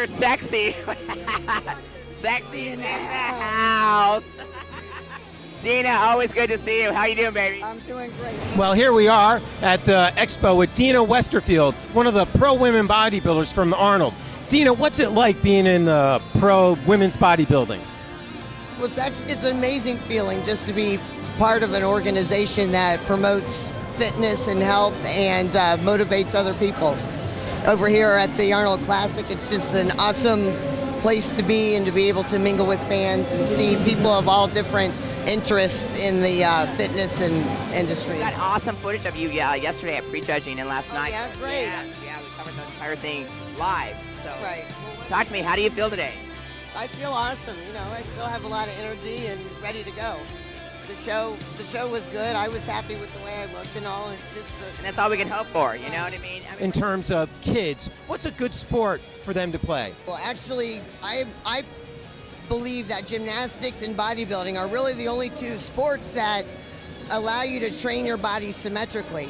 Mr. Sexy. Sexy in the house. Dina, always good to see you. How you doing, baby? I'm doing great. Well, here we are at the expo with Dina Westerfield, one of the pro women bodybuilders from Arnold. Dina, what's it like being in the pro women's bodybuilding? Well, it's an amazing feeling just to be part of an organization that promotes fitness and health and motivates other people. Over here at the Arnold Classic, it's just an awesome place to be and to be able to mingle with fans and see people of all different interests in the fitness and industry. We got awesome footage of you yesterday at prejudging and last night. Yeah, great. Yes, yeah, we covered the entire thing live. So, Right. talk to me. How do you feel today? I feel awesome. You know, I still have a lot of energy and ready to go. The show was good. I was happy with the way I looked and all. It's just And that's all we can hope for. You know what I mean? In terms of kids, what's a good sport for them to play? well, actually, I believe that gymnastics and bodybuilding are really the only two sports that allow you to train your body symmetrically.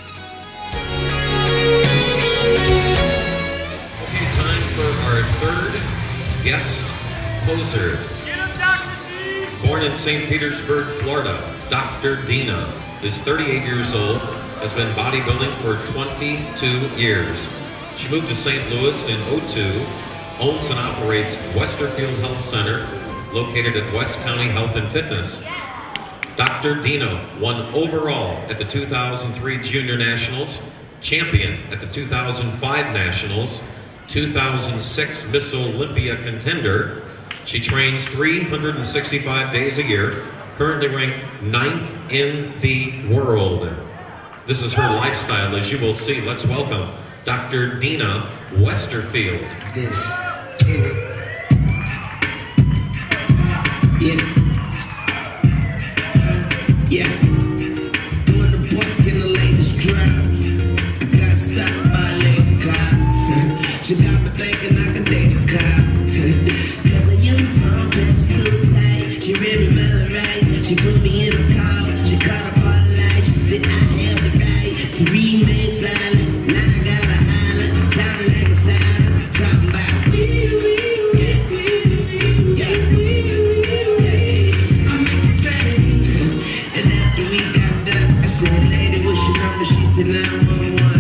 Okay, time for our third guest poser. Born in St. Petersburg, Florida, Dr. Dina is 38 years old, has been bodybuilding for 22 years. She moved to St. Louis in '02, owns and operates Westerfield Health Center, located at West County Health and Fitness. Dr. Dina won overall at the 2003 Junior Nationals, champion at the 2005 Nationals, 2006 Miss Olympia contender. She trains 365 days a year, currently ranked 9th in the world. This is her lifestyle, as you will see. Let's welcome Dr. Dina Westerfield. This is yeah. Doing the book in the latest drop. I got stopped by a lady cop. She got me thinking I could date a cop. Cause her uniform dress was so tight. She read me my rights. She put me in a car. She cut off all the lights. She said I have the right to remain silent. Now I gotta holler, sounding like a siren. Talking about I'm insane. And after we got done, I said, lady, what's your number? She said 911.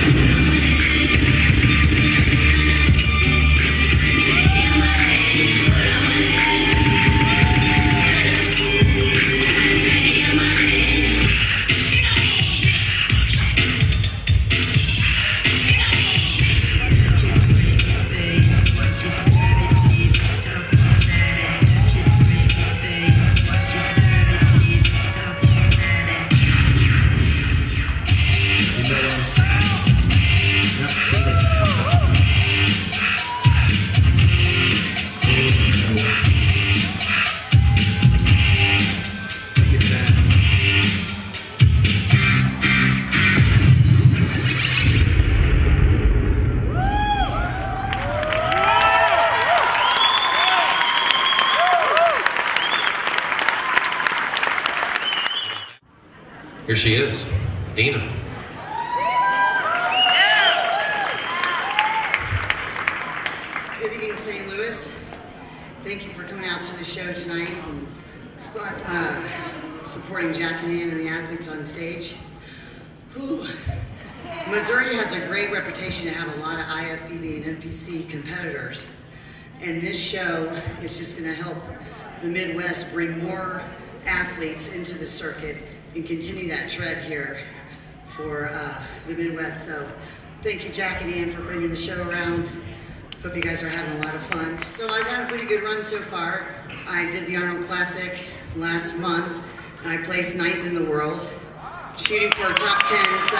Here she is, Dina. Good evening, St. Louis. Thank you for coming out to the show tonight and supporting Jack and Ann and the athletes on stage. Whew. Missouri has a great reputation to have a lot of IFBB and NPC competitors. And this show is just going to help the Midwest bring more athletes into the circuit and continue that trend here for the Midwest. So thank you, Jack and Ann, for bringing the show around. Hope you guys are having a lot of fun. So I've had a pretty good run so far. I did the Arnold Classic last month, and I placed 9th in the world, shooting for a top 10. So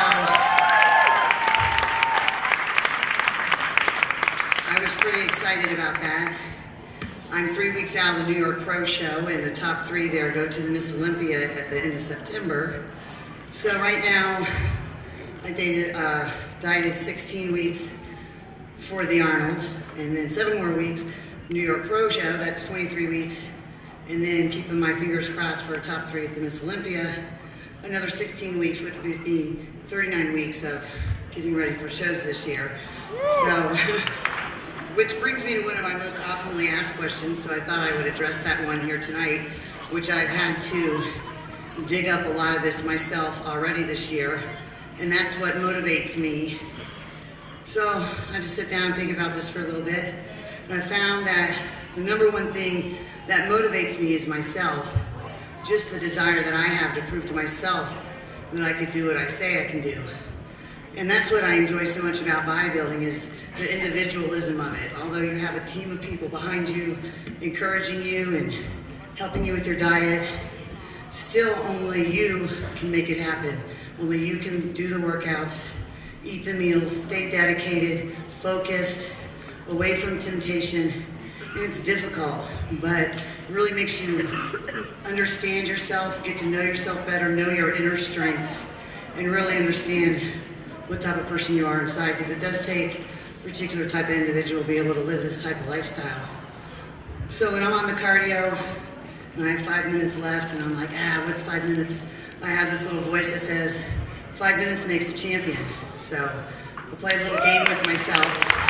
I was pretty excited about that. I'm 3 weeks out of the New York Pro Show, and the top 3 there go to the Miss Olympia at the end of September. So right now, I dieted 16 weeks for the Arnold, and then 7 more weeks, New York Pro Show, that's 23 weeks, and then keeping my fingers crossed for a top 3 at the Miss Olympia, another 16 weeks, which would be 39 weeks of getting ready for shows this year. So Which brings me to one of my most oftenly asked questions, so I thought I would address that one here tonight, which I've had to dig up a lot of this myself already this year, and that's what motivates me. So I just sit down and think about this for a little bit, and I found that the number one thing that motivates me is myself, just the desire that I have to prove to myself that I could do what I say I can do. And that's what I enjoy so much about bodybuilding, is the individualism of it. Although you have a team of people behind you, encouraging you and helping you with your diet, still only you can make it happen. Only you can do the workouts, eat the meals, stay dedicated, focused, away from temptation. And it's difficult, but it really makes you understand yourself, get to know yourself better, know your inner strengths, and really understand what type of person you are inside, because it does take a particular type of individual to be able to live this type of lifestyle. So when I'm on the cardio, and I have 5 minutes left, and I'm like, what's 5 minutes? I have this little voice that says, 5 minutes makes a champion. So I play a little game with myself.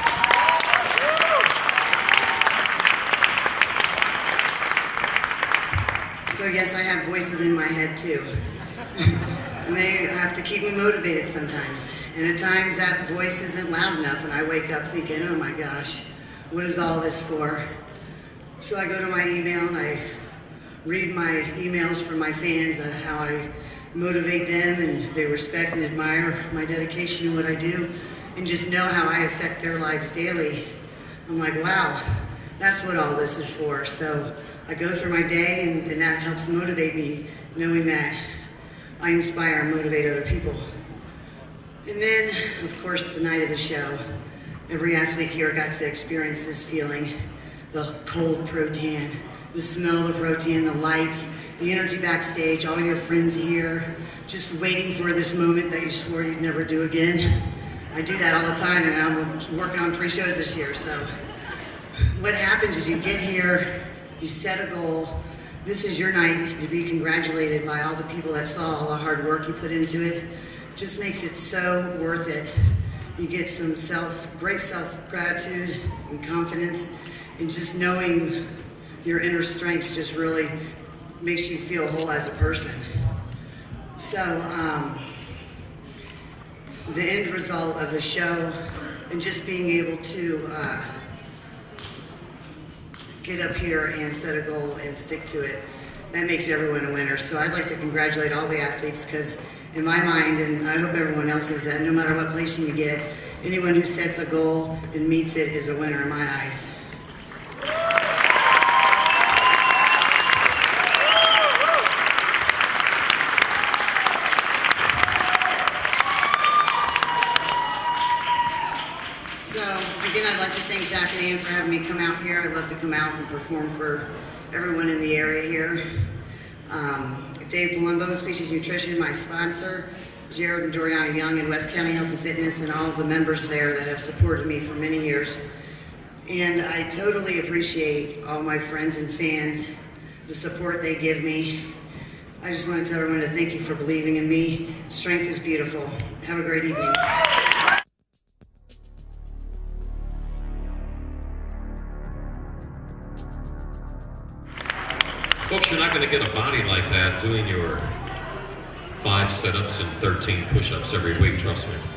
So yes, I have voices in my head too. And they have to keep me motivated sometimes. And at times that voice isn't loud enough, and I wake up thinking, oh my gosh, what is all this for? So I go to my email and I read my emails from my fans on how I motivate them, and they respect and admire my dedication to what I do, and just know how I affect their lives daily. I'm like, wow, that's what all this is for. So I go through my day, and that helps motivate me, knowing that I inspire and motivate other people. And then, of course, the night of the show, every athlete here got to experience this feeling, the cold pro-tan, the smell of the pro-tan, the lights, the energy backstage, all your friends here, just waiting for this moment that you swore you'd never do again. I do that all the time, and I'm working on 3 shows this year. So what happens is you get here, you set a goal. This is your night to be congratulated by all the people that saw all the hard work you put into it. Just makes it so worth it. You get some great self-gratitude and confidence, and just knowing your inner strengths just really makes you feel whole as a person. So the end result of the show, and just being able to get up here and set a goal and stick to it, that makes everyone a winner. So I'd like to congratulate all the athletes, because in my mind, and I hope everyone else's, that no matter what place you get, anyone who sets a goal and meets it is a winner in my eyes. Again, I'd like to thank Jack and Ann for having me come out here. I'd love to come out and perform for everyone in the area here. Dave Palumbo, Species Nutrition, my sponsor, Jared and Doriana Young and West County Health and Fitness, and all of the members there that have supported me for many years. And I totally appreciate all my friends and fans, the support they give me. I just want to tell everyone to thank you for believing in me. Strength is beautiful. Have a great evening. Folks, you're not going to get a body like that doing your 5 sit-ups and 13 push-ups every week, trust me.